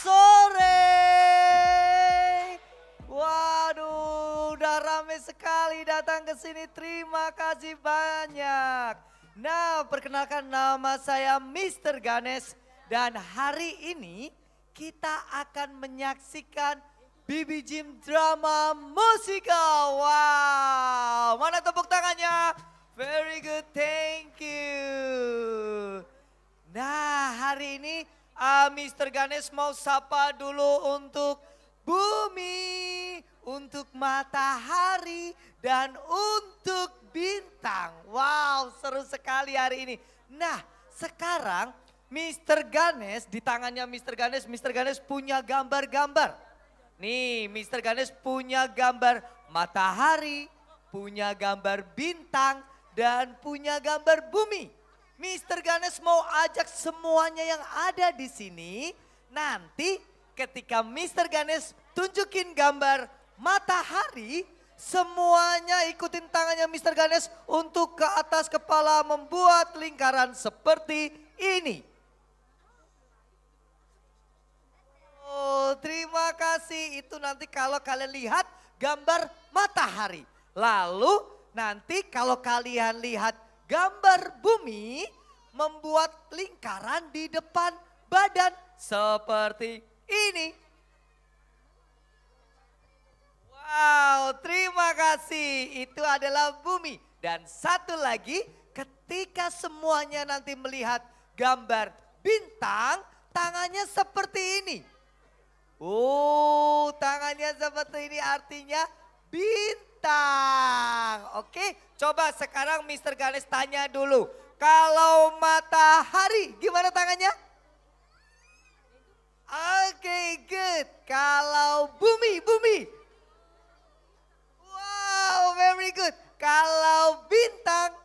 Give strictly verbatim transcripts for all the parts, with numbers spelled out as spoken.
sore. Waduh, udah rame sekali datang ke sini. Terima kasih banyak. Nah, perkenalkan nama saya mister Ganesh dan hari ini kita akan menyaksikan B B Gym drama musikal. Wow, mana tepuk tangannya? Very good, thank you. Nah, hari ini uh, mister Ganesh mau sapa dulu untuk bumi, untuk matahari, dan untuk bintang. Wow, seru sekali hari ini. Nah, sekarang mister Ganesh, di tangannya mister Ganesh, mister Ganesh punya gambar-gambar. Nih, mister Ganesh punya gambar matahari, punya gambar bintang, dan punya gambar bumi. mister Ganesh mau ajak semuanya yang ada di sini. Nanti ketika mister Ganesh tunjukin gambar matahari, semuanya ikutin tangannya mister Ganesh untuk ke atas kepala membuat lingkaran seperti ini. Oh, terima kasih. Itu nanti kalau kalian lihat gambar matahari. Lalu nanti kalau kalian lihat gambar bumi, membuat lingkaran di depan badan seperti ini. Wow, terima kasih. Itu adalah bumi. Dan satu lagi, ketika semuanya nanti melihat gambar bintang, tangannya seperti ini. Oh, tangannya seperti ini artinya bintang. Oke, coba sekarang mister Ganesh tanya dulu. Kalau matahari, gimana tangannya? Oke, good. Kalau bumi, bumi. Wow, very good. Kalau bintang,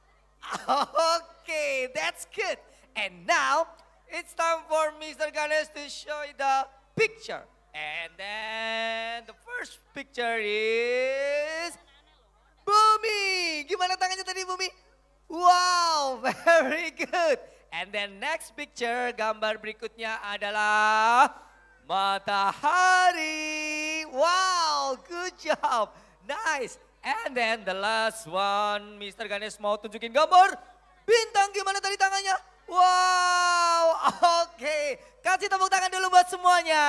okay, that's good. And now, it's time for mister Ganesh to show you the picture. And then the first picture is bumi. Gimana tangannya tadi bumi? Wow, very good. And then next picture, gambar berikutnya adalah matahari. Wow, good job. Nice. And then the last one, mister Ganesh mau tunjukin gambar bintang. Gimana tadi tangannya? Wow, oke. Okay. Kasih tepuk tangan dulu buat semuanya.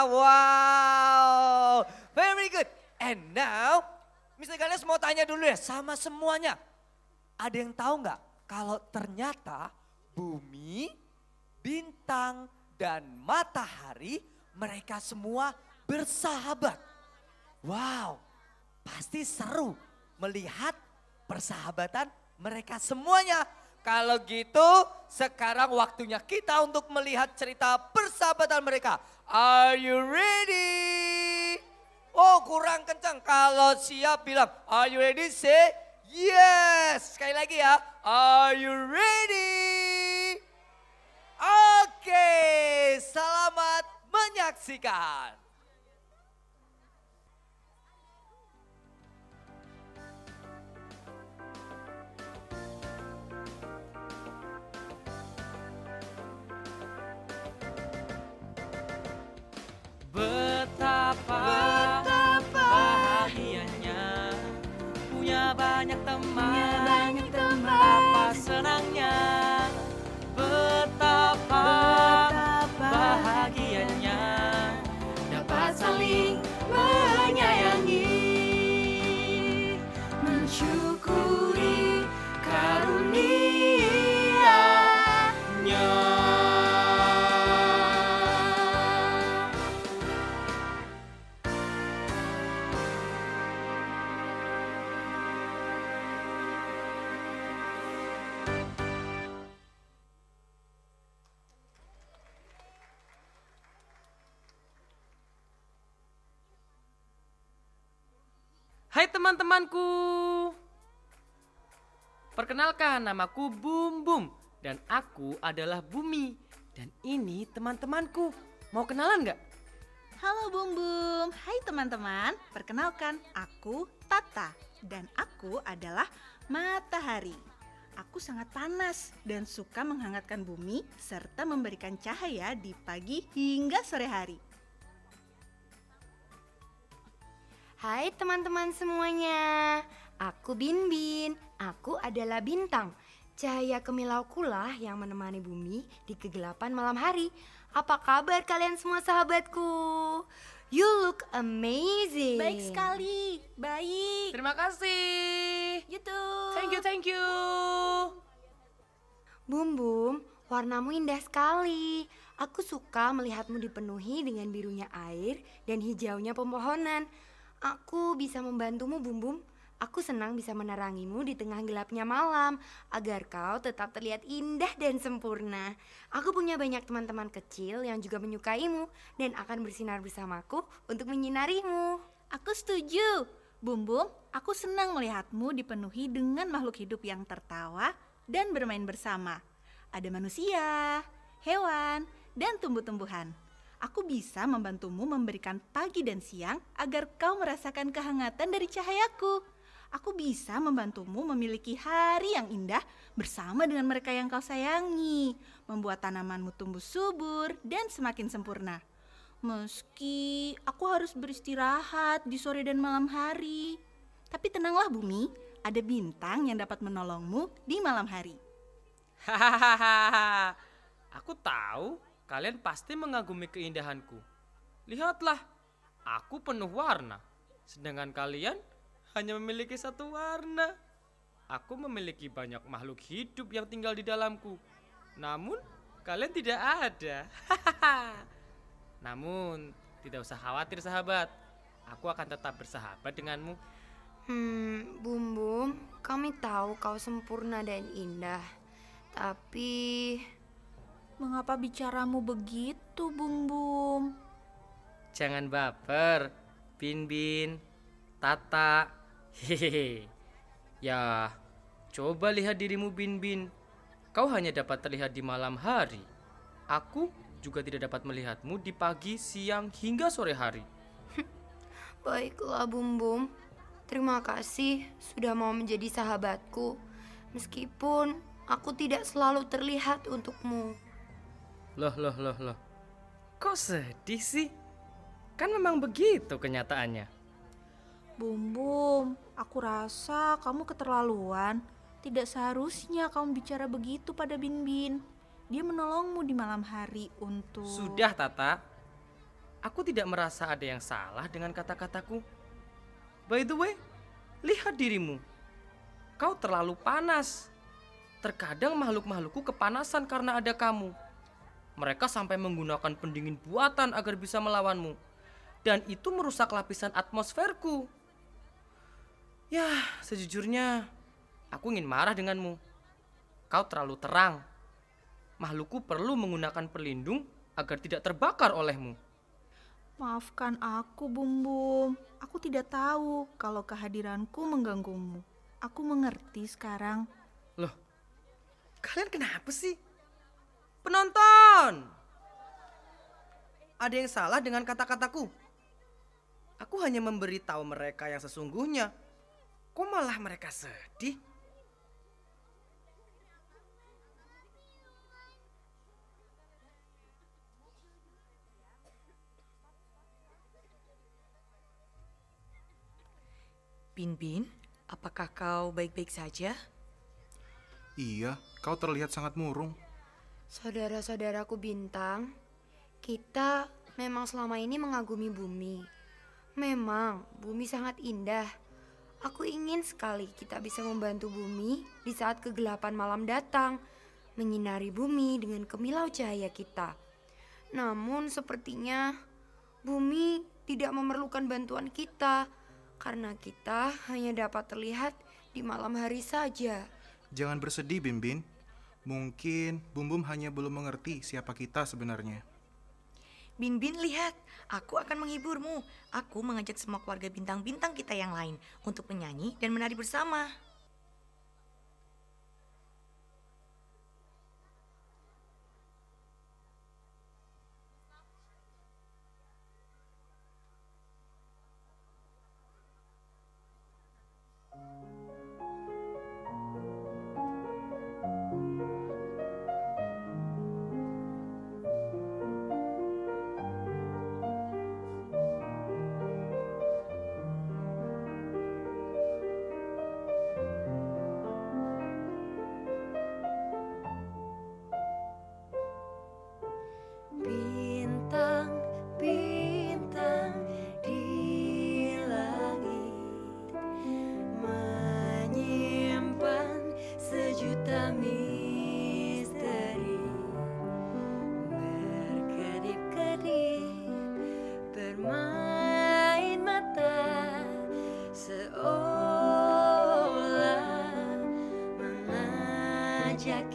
Wow, very good. And now, mister Ganesh mau tanya dulu ya sama semuanya. Ada yang tahu nggak kalau ternyata bumi, bintang, dan matahari mereka semua bersahabat. Wow, pasti seru melihat persahabatan mereka semuanya. Kalau gitu sekarang waktunya kita untuk melihat cerita persahabatan mereka. Are you ready? Oh, kurang kencang. Kalau siap bilang are you ready? Say yes. Sekali lagi ya. Are you ready? Oke, selamat menyaksikan. Betapa, Betapa bahagianya punya banyak teman, punya banyak teman. Betapa senangnya, betapa, Betapa bahagianya dapat saling menyayangi, mensyukuri karunia-Nya. Hai teman-temanku, perkenalkan namaku Bum Bum dan aku adalah Bumi. Dan ini teman-temanku, mau kenalan nggak? Halo Bum Bum, hai teman-teman, perkenalkan aku Tata dan aku adalah Matahari. Aku sangat panas dan suka menghangatkan bumi serta memberikan cahaya di pagi hingga sore hari. Hai teman-teman semuanya, aku Bin Bin, aku adalah bintang. Cahaya kemilaukulah yang menemani bumi di kegelapan malam hari. Apa kabar kalian semua sahabatku? You look amazing. Baik sekali, baik. Terima kasih. Gitu. Thank you, thank you. Bum Bum, warnamu indah sekali. Aku suka melihatmu dipenuhi dengan birunya air dan hijaunya pepohonan. Aku bisa membantumu Bum Bum. Aku senang bisa menerangimu di tengah gelapnya malam agar kau tetap terlihat indah dan sempurna. Aku punya banyak teman-teman kecil yang juga menyukaimu dan akan bersinar bersamaku untuk menyinarimu. Aku setuju. Bum Bum, aku senang melihatmu dipenuhi dengan makhluk hidup yang tertawa dan bermain bersama. Ada manusia, hewan, dan tumbuh-tumbuhan. Aku bisa membantumu memberikan pagi dan siang agar kau merasakan kehangatan dari cahayaku. Aku bisa membantumu memiliki hari yang indah bersama dengan mereka yang kau sayangi, membuat tanamanmu tumbuh subur dan semakin sempurna. Meski aku harus beristirahat di sore dan malam hari. Tapi tenanglah bumi, ada bintang yang dapat menolongmu di malam hari. Hahaha. Aku tahu kalian pasti mengagumi keindahanku. Lihatlah, aku penuh warna, sedangkan kalian hanya memiliki satu warna. Aku memiliki banyak makhluk hidup yang tinggal di dalamku. Namun, kalian tidak ada. Namun, tidak usah khawatir sahabat. Aku akan tetap bersahabat denganmu. Hmm, Bum Bum, kami tahu kau sempurna dan indah. Tapi Mengapa bicaramu begitu, Bum Bum? Jangan baper, Bin Bin, Tata. Hehehe. Ya, coba lihat dirimu Bin Bin. Kau hanya dapat terlihat di malam hari. Aku juga tidak dapat melihatmu di pagi, siang, hingga sore hari. baiklah Bum Bum. Terima kasih sudah mau menjadi sahabatku. Meskipun aku tidak selalu terlihat untukmu. Loh, loh, loh, loh. Kok sedih sih? Kan memang begitu kenyataannya. Bum Bum, aku rasa kamu keterlaluan. Tidak seharusnya kamu bicara begitu pada Bin Bin. Dia menolongmu di malam hari untuk... Sudah, Tata. Aku tidak merasa ada yang salah dengan kata-kataku. By the way, lihat dirimu. Kau terlalu panas. Terkadang makhluk-makhlukku kepanasan karena ada kamu. Mereka sampai menggunakan pendingin buatan agar bisa melawanmu. Dan itu merusak lapisan atmosferku. Ya, sejujurnya aku ingin marah denganmu. Kau terlalu terang. Makhlukku perlu menggunakan pelindung agar tidak terbakar olehmu. Maafkan aku, Bum Bum. Aku tidak tahu kalau kehadiranku mengganggumu. Aku mengerti sekarang. Loh, kalian kenapa sih? Penonton! Ada yang salah dengan kata-kataku? Aku hanya memberitahu mereka yang sesungguhnya. Kok malah mereka sedih? Bin Bin, apakah kau baik-baik saja? Iya, kau terlihat sangat murung. Saudara-saudaraku bintang, kita memang selama ini mengagumi bumi. Memang bumi sangat indah. Aku ingin sekali kita bisa membantu bumi di saat kegelapan malam datang, menyinari bumi dengan kemilau cahaya kita. Namun sepertinya bumi tidak memerlukan bantuan kita, karena kita hanya dapat terlihat di malam hari saja. Jangan bersedih, Bin Bin. Mungkin Bum Bum hanya belum mengerti siapa kita sebenarnya. Bin Bin, lihat, aku akan menghiburmu. Aku mengajak semua keluarga bintang-bintang kita yang lain untuk menyanyi dan menari bersama.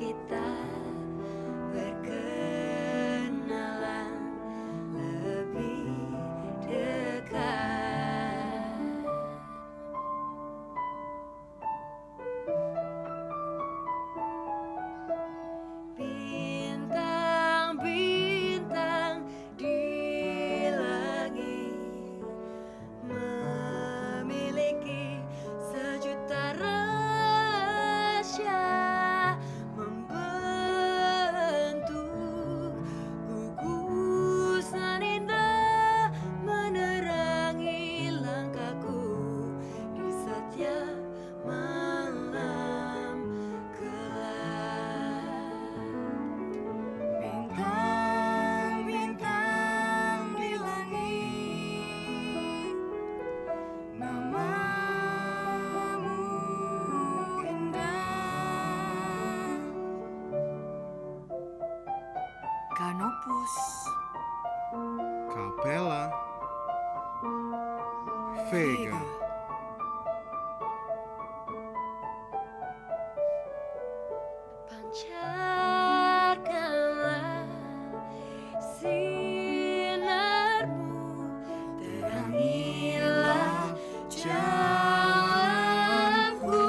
kita berkenalan lebih dekat. Bintang-bintang di langit memiliki sejuta rahasia, membentuk gugusan indah, menerangi langkahku di setiap malam gelap. Bintang-bintang di langit, namamu indah. Canopus. Capella. Vega. Pancarkanlah sinarmu, terangilah jalanku.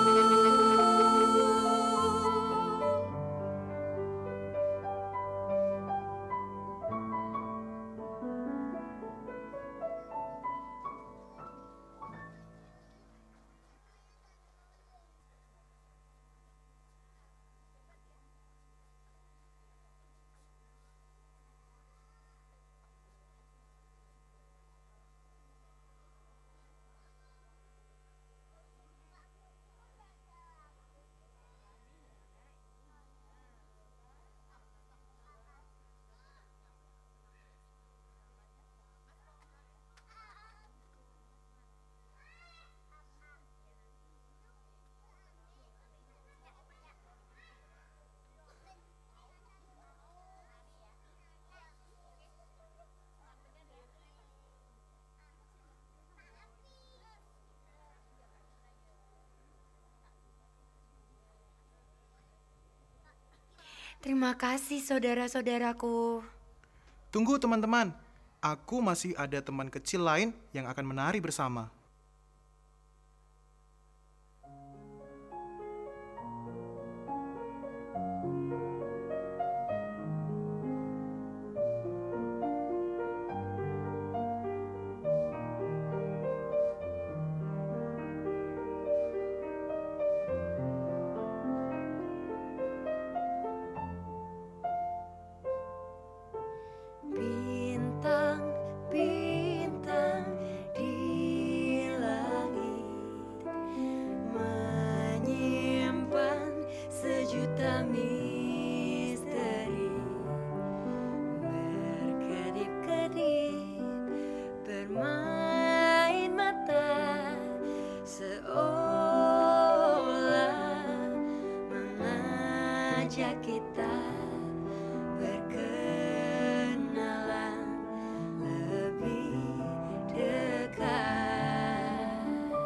Terima kasih saudara-saudaraku. Tunggu teman-teman, aku masih ada teman kecil lain yang akan menari bersama. Bintang-bintang di langit menyimpan sejuta misteri, berkedip-kedip bermain mata, seolah mengajak kita berkenalan lebih dekat.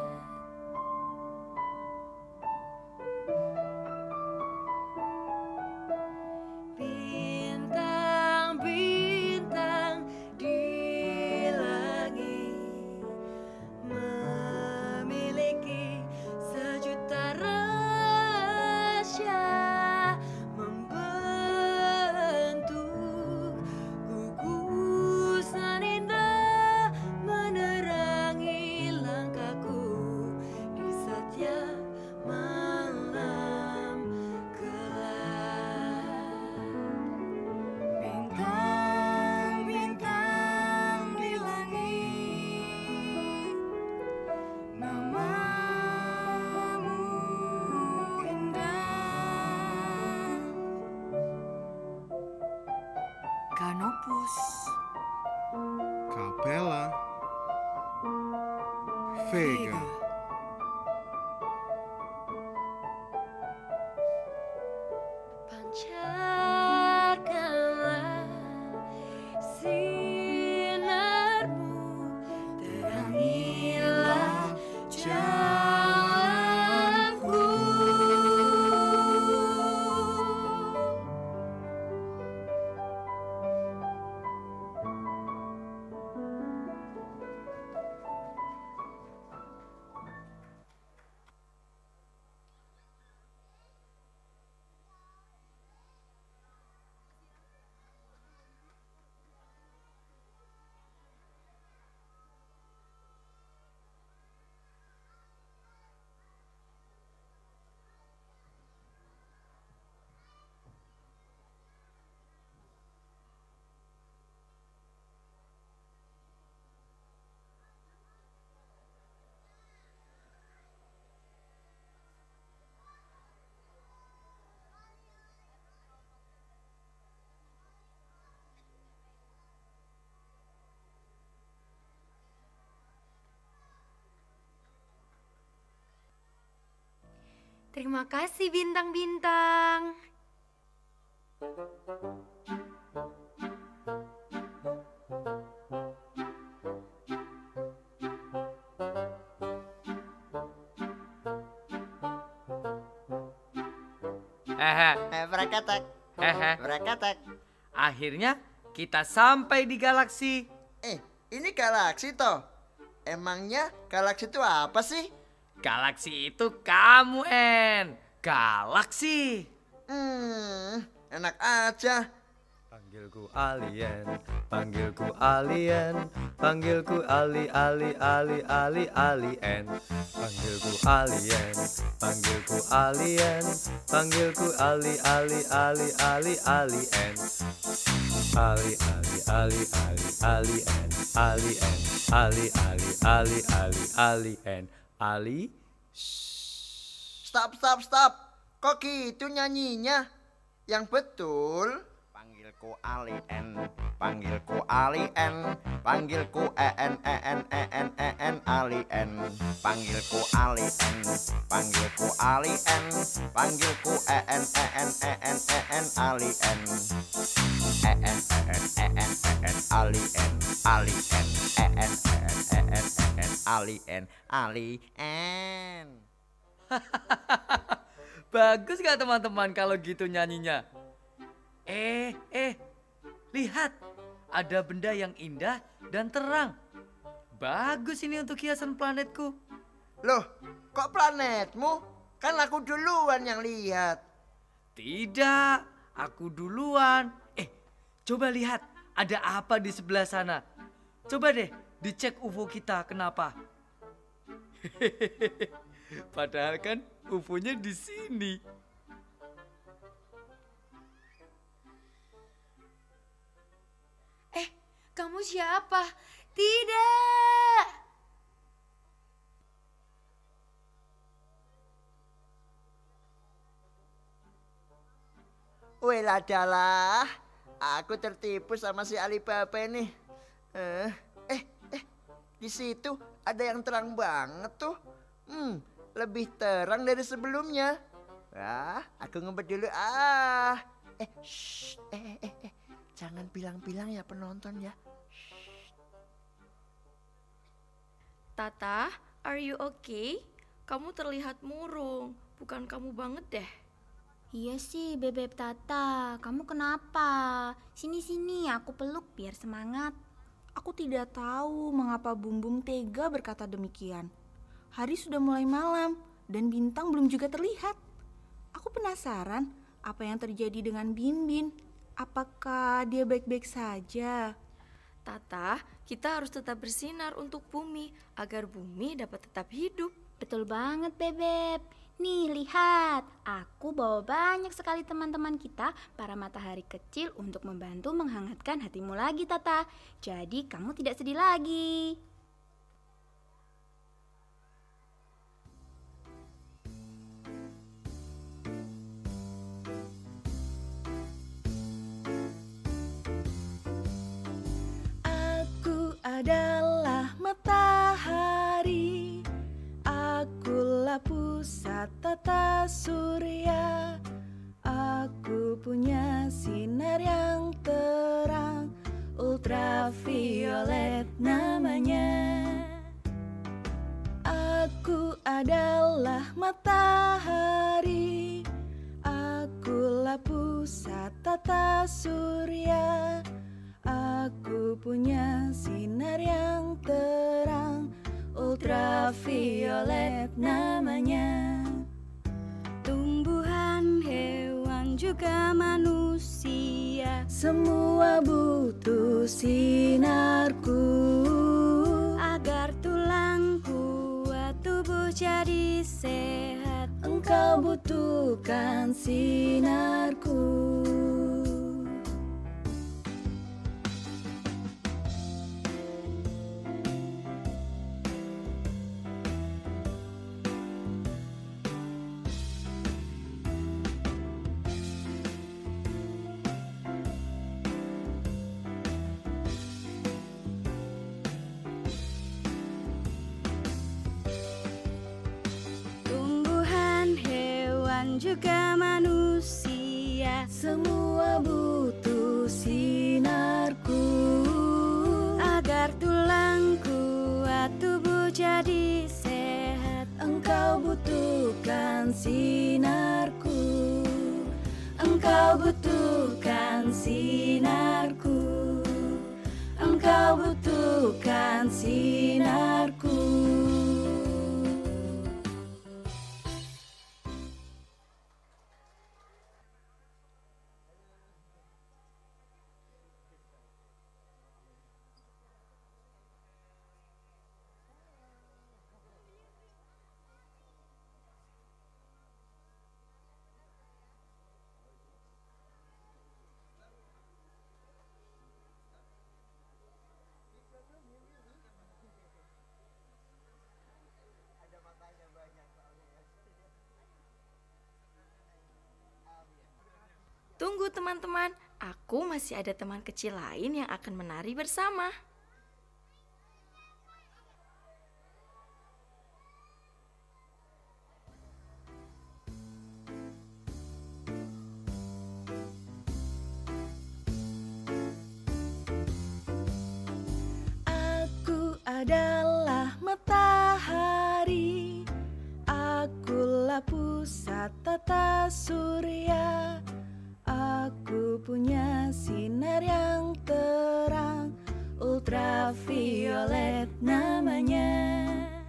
Bintang-bintang di langit memiliki sejuta rahasia, membentuk gugusan indah, menerangi langkahku di setiap malam gelap. Bintang-bintang di langit, namamu indah. Canopus. Capella. Vega. Pancarkanlah sinarmu, terangilah jalanku. Terima kasih bintang-bintang. Hehe, Eh, berakatak, hehe. berakatak. Akhirnya kita sampai di galaksi. Eh, ini galaksi toh. Emangnya galaksi itu apa sih? Galaksi itu kamu, En. Galaksi. Hmm, enak aja. Panggilku alien, panggilku alien, panggilku ali ali ali ali alien. Panggilku alien, panggilku alien, panggilku ali ali ali ali alien. Ali ali ali ali alien, alien, ali ali ali ali alien, ali. Stop, stop, stop. Kok gitu nyanyinya? Yang betul. Panggilku alien, panggilku alien, panggilku en en en en alien, panggilku alien, panggilku alien, panggilku en en en en alien, en en en en alien, alien, en en en en alien, alien. Bagus gak teman-teman kalau gitu nyanyinya? Eh, eh, lihat. Ada benda yang indah dan terang. Bagus ini untuk hiasan planetku. Loh, kok planetmu? Kan aku duluan yang lihat. Tidak, aku duluan. Eh, coba lihat. Ada apa di sebelah sana? Coba deh dicek U F O kita kenapa. Padahal kan U F O-nya di sini. Eh, kamu siapa? Tidak. Wela adalah, aku tertipu sama si Alibaba ini. Eh, eh, eh, di situ ada yang terang banget tuh. Hmm, lebih terang dari sebelumnya. Wah, aku ngumpet dulu ah. Eh, shh, eh, eh, eh, jangan bilang-bilang ya penonton ya. Tata, are you okay? Kamu terlihat murung, bukan kamu banget deh. Iya sih, Bebek Tata. Kamu kenapa? Sini-sini, aku peluk biar semangat. Aku tidak tahu mengapa Bum Bum tega berkata demikian. Hari sudah mulai malam dan bintang belum juga terlihat. Aku penasaran apa yang terjadi dengan Bin Bin. Apakah dia baik-baik saja? Tata, kita harus tetap bersinar untuk bumi agar bumi dapat tetap hidup. Betul banget, Bebek. Nih, lihat. Aku bawa banyak sekali teman-teman kita, para matahari kecil untuk membantu menghangatkan hatimu lagi, Tata. Jadi kamu tidak sedih lagi. Aku adalah matahari, akulah pusat tata surya. Aku punya sinar yang terang, ultraviolet namanya. Aku adalah matahari, akulah pusat tata surya. Aku punya sinar yang terang, ultraviolet namanya. Tumbuhan, hewan, juga manusia, Semua butuh sinarku agar tulang kuat, tubuh jadi sehat. Engkau butuhkan sinarku. Tumbuhan, hewan, juga manusia, semua butuh sinarku. Agar tulang kuat, tubuh jadi sehat, engkau butuhkan sinarku. Engkau butuhkan sinarku. Engkau butuhkan sinarku. Tunggu teman-teman, aku masih ada teman kecil lain yang akan menari bersama. Aku adalah matahari, akulah pusat tata surya. Aku punya sinar yang terang, ultraviolet namanya.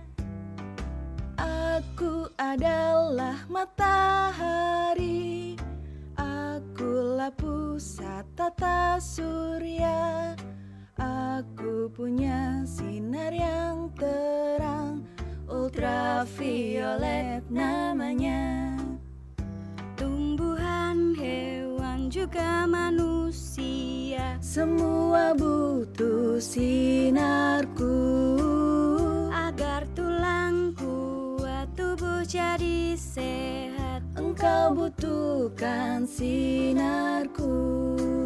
Aku adalah matahari, akulah pusat tata surya. Aku punya sinar yang terang, ultraviolet namanya. Tumbuhan, hewan, juga manusia, semua butuh sinarku. Agar tulang kuat, tubuh jadi sehat, engkau butuhkan sinarku.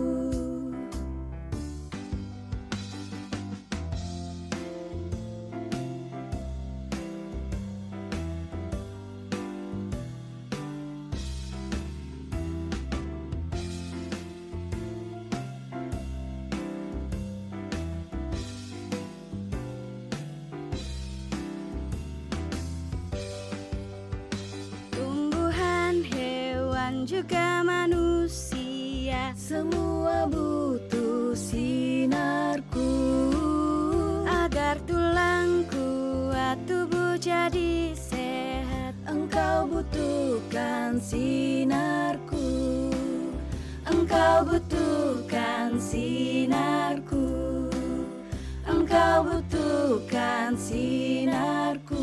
Juga manusia, semua butuh sinarku. Agar tulang kuat, tubuh jadi sehat, engkau butuhkan sinarku. Engkau butuhkan sinarku. Engkau butuhkan sinarku.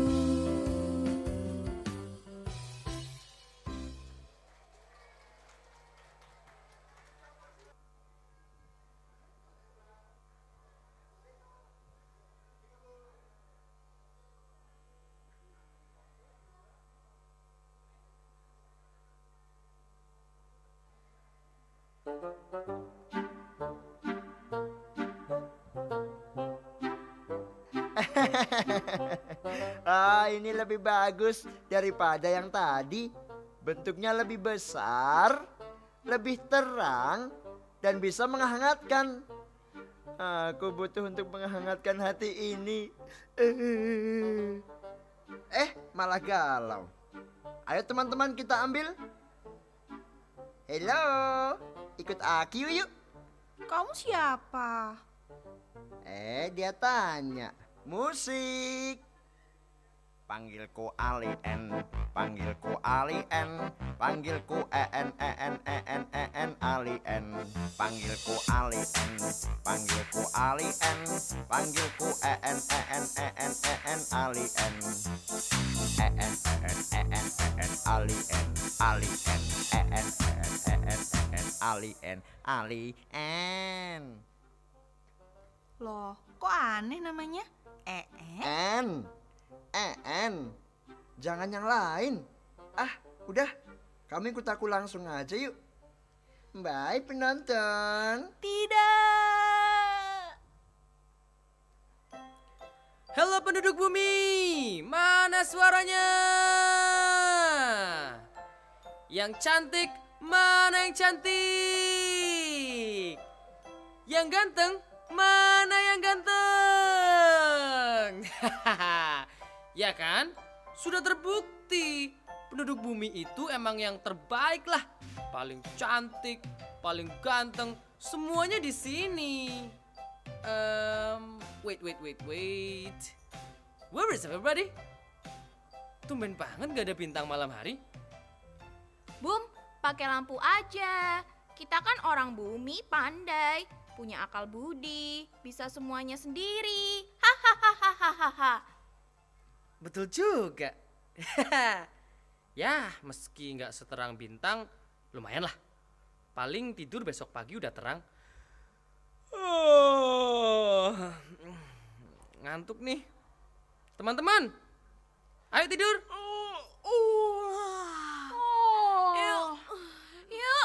Ah, ini lebih bagus daripada yang tadi. Bentuknya lebih besar, lebih terang, dan bisa menghangatkan. Aku butuh untuk menghangatkan hati ini. Eh, malah galau. Ayo teman-teman kita ambil. Halo, ikut aku yuk. Kamu siapa? Eh, dia tanya. Musik. Panggilku Alien, panggilku Alien, panggilku En En En En Alien, panggilku Alien, panggilku Alien, panggilku En En En En Alien, En En En En Alien, Alien, En En En Alien, Alien. Loh, kok aneh namanya? Eh, eh. En. En, jangan yang lain. Ah, udah, kamu ikut aku langsung aja yuk. Bye penonton. Tidak. Halo penduduk bumi, mana suaranya? Yang cantik, mana yang cantik? Yang ganteng, mana yang ganteng? Ya kan? Sudah terbukti. Penduduk bumi itu emang yang terbaik lah. Paling cantik, paling ganteng, semuanya di sini. Um, wait, wait, wait, wait. Where is everybody? Tumben banget gak ada bintang malam hari. Bum, pakai lampu aja. Kita kan orang bumi, pandai, punya akal budi, bisa semuanya sendiri. Hahaha. Betul juga. Ya, meski nggak seterang bintang, lumayan lah. Paling tidur besok pagi udah terang. Oh, ngantuk nih. Teman-teman, ayo tidur. Oh. Yuk. Yuk.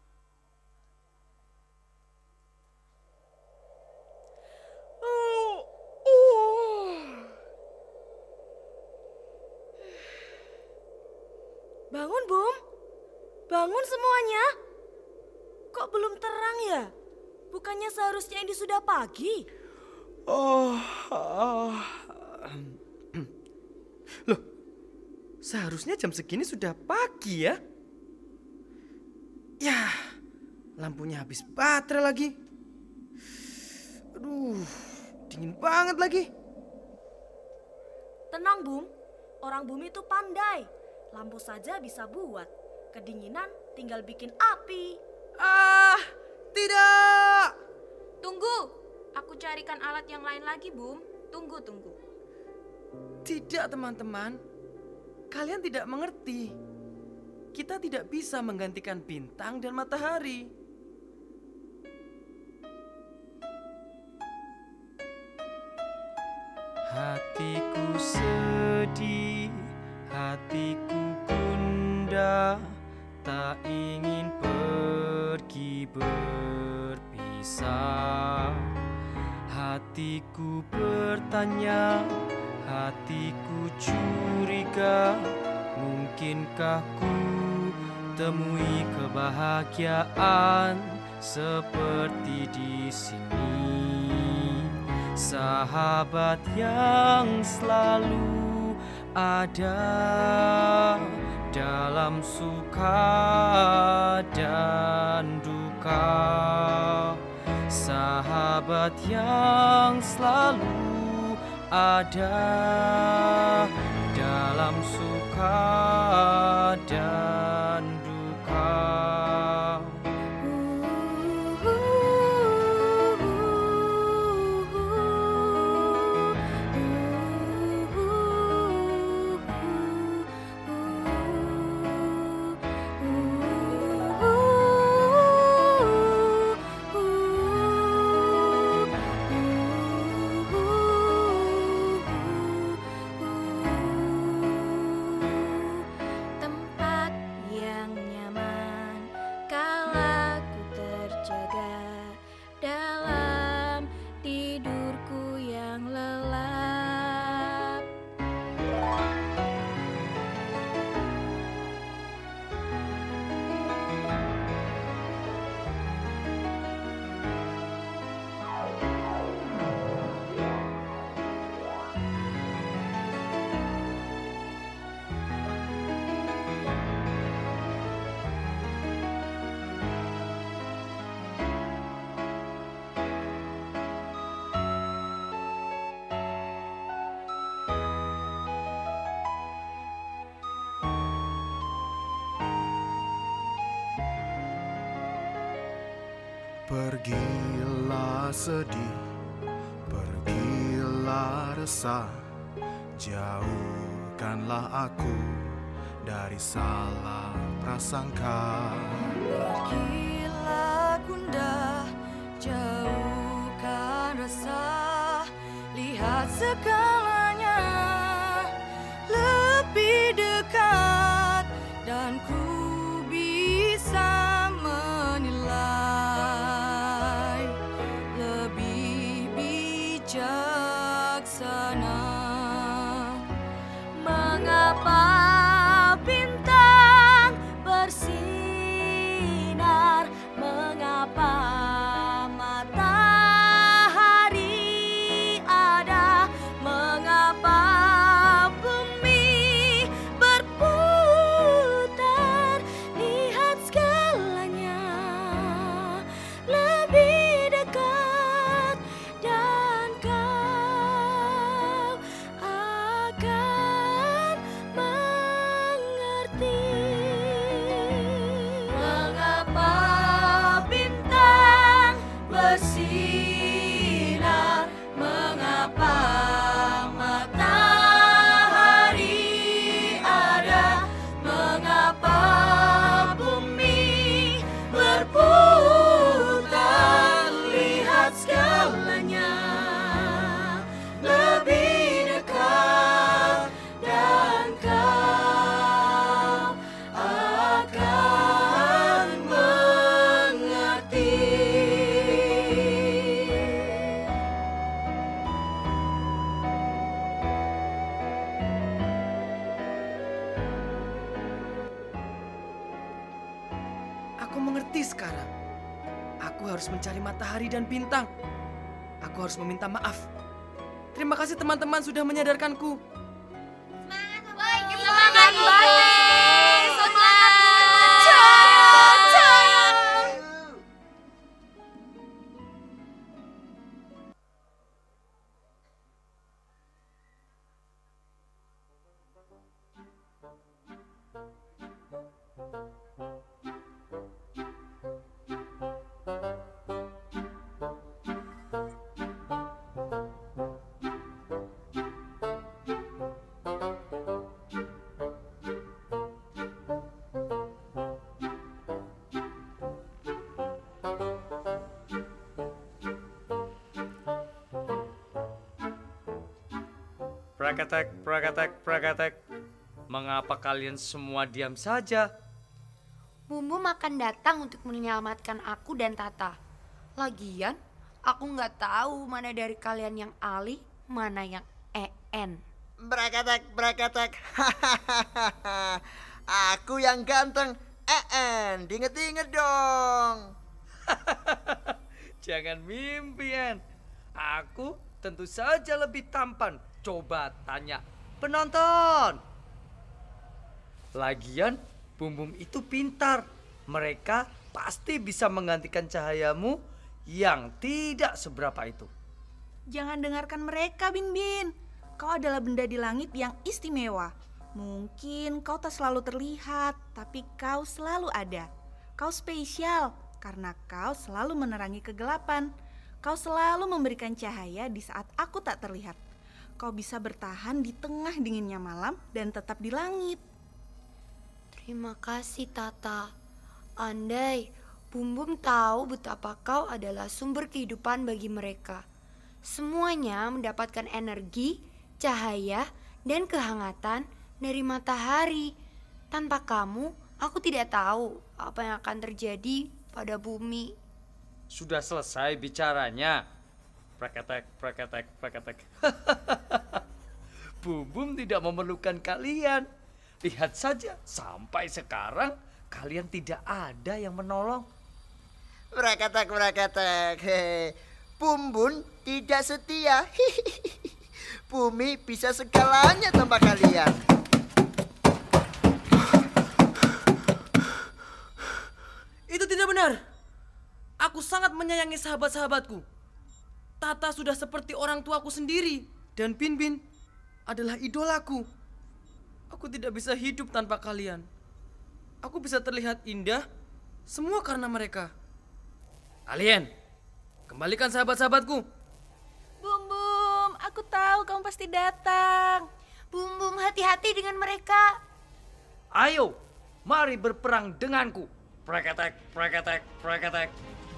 Bangun, Bum. Bangun semuanya. Kok belum terang ya? Bukannya seharusnya ini sudah pagi? Oh, oh. Loh, seharusnya jam segini sudah pagi ya? Ya, lampunya habis baterai lagi. Aduh, dingin banget lagi. Tenang, Bum. Orang bumi itu pandai. Lampu saja bisa buat. Kedinginan tinggal bikin api. Ah, tidak. Tunggu, aku carikan alat yang lain lagi, Bum. Tunggu, tunggu. Tidak, teman-teman. Kalian tidak mengerti. Kita tidak bisa menggantikan bintang dan matahari. Hatiku sedih, hatiku gundah, tak ingin pergi berpisah. Hatiku bertanya, hatiku curiga, mungkinkah ku temui kebahagiaan seperti di sini. Sahabat yang selalu ada dalam suka dan duka. Sahabat yang selalu ada dalam suka dan duka. Tempat yang nyaman kala ku terjaga dalam tidurku yang lelap. Pergilah sedih, pergilah resah, jauhkanlah aku dari salah prasangka. Pergilah gundah, jauhkan rasa, lihat segalanya lebih dekat, dan ku bisa menilai lebih bijaksana. Mengapa bintang bersama sekarang, aku harus mencari matahari dan bintang. Aku harus meminta maaf. Terima kasih teman-teman sudah menyadarkanku. Semangat Bante! Semangat! Prakatek, prakatek, prakatek. Mengapa kalian semua diam saja? Bum Bum akan datang untuk menyelamatkan aku dan Tata. Lagian, aku nggak tahu mana dari kalian yang Ali, mana yang E N. Brakatek, brakatek. Aku yang ganteng. En, diinget-inget dong. Jangan mimpian. Aku tentu saja lebih tampan. Coba tanya penonton. Lagian, Bum Bum itu pintar. Mereka pasti bisa menggantikan cahayamu yang tidak seberapa itu. Jangan dengarkan mereka, Bin Bin. Kau adalah benda di langit yang istimewa. Mungkin kau tak selalu terlihat, tapi kau selalu ada. Kau spesial karena kau selalu menerangi kegelapan. Kau selalu memberikan cahaya di saat aku tak terlihat. Kau bisa bertahan di tengah dinginnya malam dan tetap di langit. Terima kasih Tata. Andai Bum Bum tahu betapa kau adalah sumber kehidupan bagi mereka. Semuanya mendapatkan energi, cahaya, dan kehangatan dari matahari. Tanpa kamu, aku tidak tahu apa yang akan terjadi pada bumi. Sudah selesai bicaranya. Prakatek, prakatek, prakatek. Bum Bum tidak memerlukan kalian. Lihat saja, sampai sekarang kalian tidak ada yang menolong. Brakatek, brakatek. Hei, Bum Bum tidak setia. Bumi bisa segalanya tanpa kalian. Itu tidak benar. Aku sangat menyayangi sahabat-sahabatku. Tata sudah seperti orang tuaku sendiri. Dan Bin Bin adalah idolaku. Aku tidak bisa hidup tanpa kalian. Aku bisa terlihat indah semua karena mereka. Kalian, kembalikan sahabat-sahabatku. Bum Bum, aku tahu kamu pasti datang. Bum Bum, hati-hati dengan mereka. Ayo, mari berperang denganku. Prakatek, prakatek, prakatek.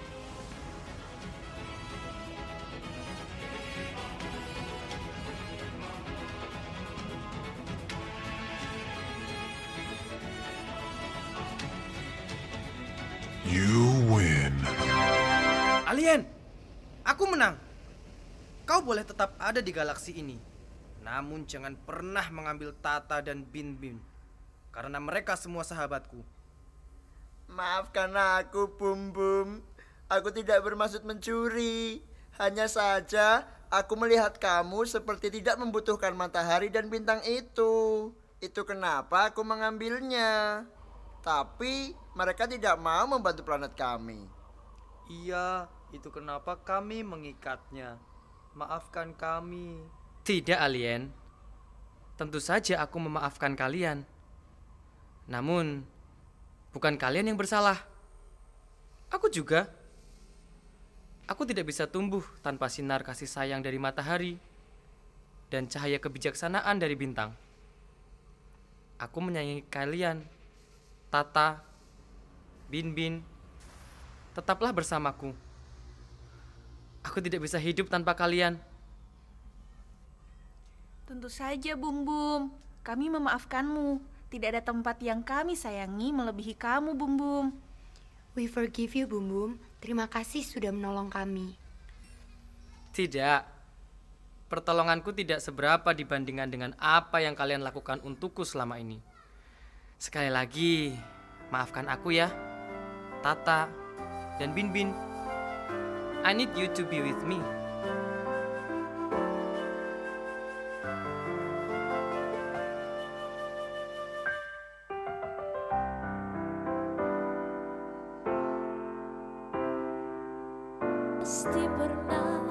You win. Alien, aku menang. Kau boleh tetap ada di galaksi ini. Namun jangan pernah mengambil Tata dan Bin Bin. Karena mereka semua sahabatku. Maafkan aku, Bum Bum. Aku tidak bermaksud mencuri. Hanya saja aku melihat kamu seperti tidak membutuhkan matahari dan bintang itu. Itu kenapa aku mengambilnya. Tapi mereka tidak mau membantu planet kami. Iya, itu kenapa kami mengikatnya. Maafkan kami. Tidak, alien. Tentu saja aku memaafkan kalian. Namun, bukan kalian yang bersalah. Aku juga. Aku tidak bisa tumbuh tanpa sinar kasih sayang dari matahari dan cahaya kebijaksanaan dari bintang. Aku menyayangi kalian, Tata, Bin Bin. Tetaplah bersamaku. Aku tidak bisa hidup tanpa kalian. Tentu saja, Bum Bum. Kami memaafkanmu. Tidak ada tempat yang kami sayangi melebihi kamu, Bum Bum. We forgive you, Bum Bum. Terima kasih sudah menolong kami. Tidak. Pertolonganku tidak seberapa dibandingkan dengan apa yang kalian lakukan untukku selama ini. Sekali lagi, maafkan aku ya, Tata, Dan Bin Bin, I need you to be with me. Pasti pernah